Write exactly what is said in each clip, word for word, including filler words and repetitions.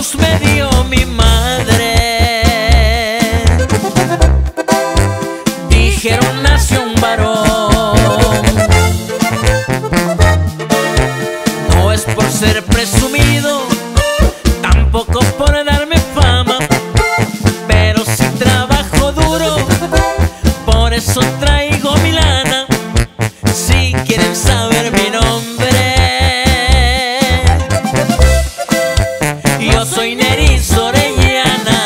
Dios me dio mi madre. Dijeron nació un varón. No es por ser presumido, tampoco por darme fama, pero sí trabajo duro, por eso traigo mi lana. Si quieren saber mi nombre, yo soy Neris Orellana.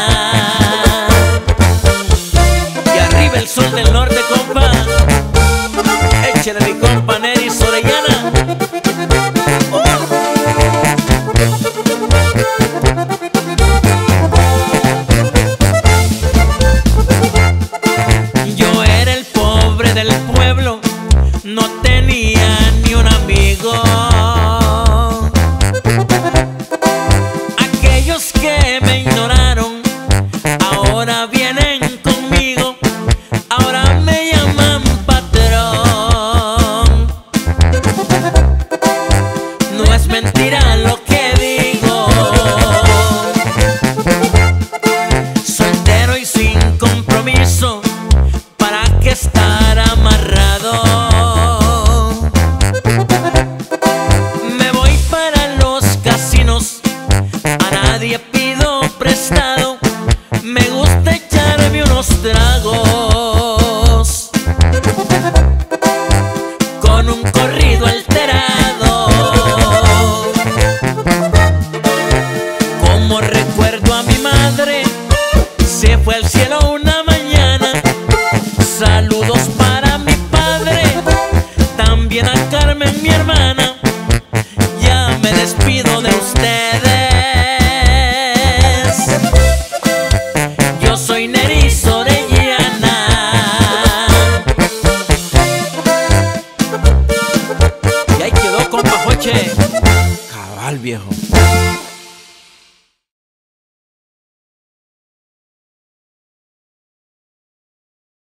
Y arriba el sol del norte, compa. Échale mi compa Neris Orellana. Yo era el pobre del pueblo, no tenía ni un amigo. Aquellos que me ignoraron ahora vienen conmigo, ahora me llaman patrón. No es mentira lo que digo, soltero y sin compromiso, ¿para qué estar amarrado? Me voy para los casinos, a nadie pido prestado, me gusta echarme unos tragos con un corrido alterado. Como recuerdo a mi madre, se fue al cielo una mañana. Saludos para mi padre, también a Carmen, mi hermana. Ya me despido de ustedes. Yo soy Neris Orellana. Y ahí quedó, compa Joche. Cabal, viejo.